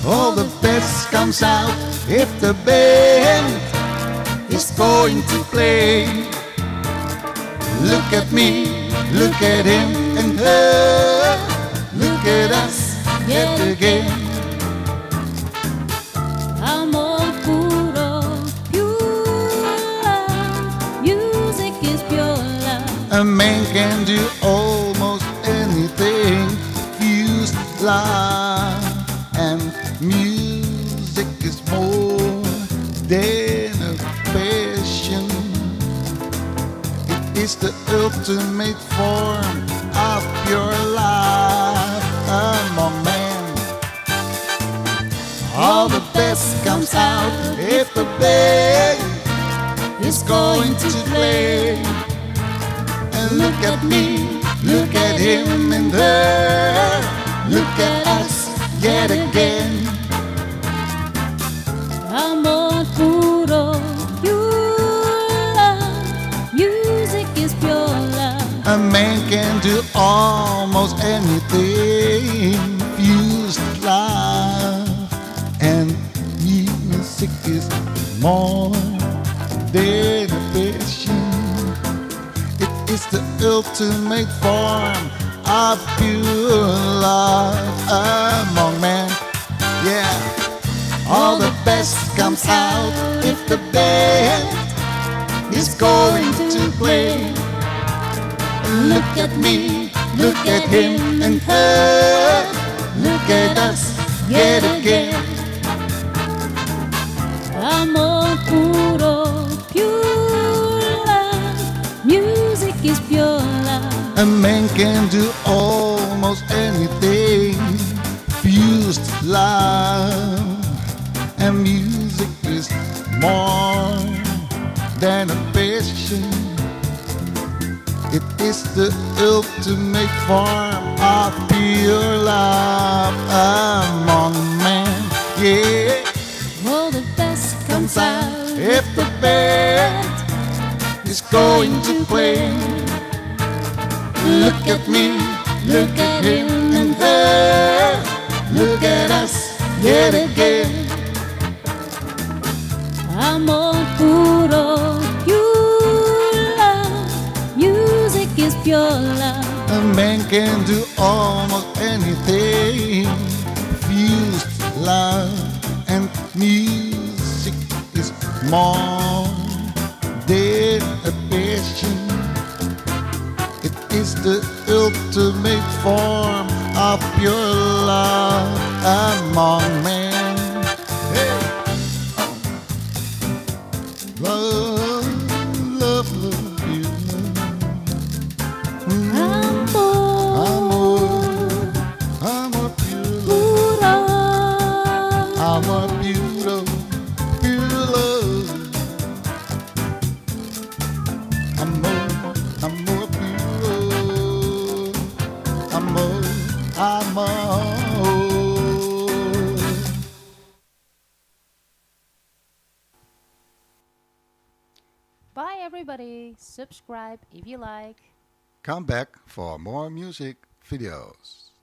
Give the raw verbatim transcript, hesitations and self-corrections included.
All the best comes out if the band is going to play. Look at me, look at him and her. Look at us yet again. Amor puro, pure love. Music is pure love. A man can do almost anything. Fuse love and music is more than a passion. It is the ultimate form of pure life among men. All the best comes out if the band is going to play. And look at me, look at him and her. Look at us yet again. Amor puro, pure love. Music is pure love. A man can do almost anything. Fused love and music is more than a passion. It is the ultimate form of pure love among men. Yeah, all the best comes out if the band is going to play. Look at me, look at him and her. Look at us yet again. Amor puro, pure love. Music is pure love. A man can do almost anything. Fused love and music is more than a passion. It is the ultimate form of pure love among men. Yeah, All the best comes out if the band is going to play. Look at me, look at him and her. Look at us yet again. Amor puro, pure love. Music is pure love. A man can do almost anything. Fused love and music is more than a passion. It is the ultimate form of pure love among men. Hey. Love, love, love you. Mm. Amor, Amor puro, puro. amor puro, pure love. Amor, amor puro, amor, amor. Bye everybody. Subscribe if you like. Come back for more music videos.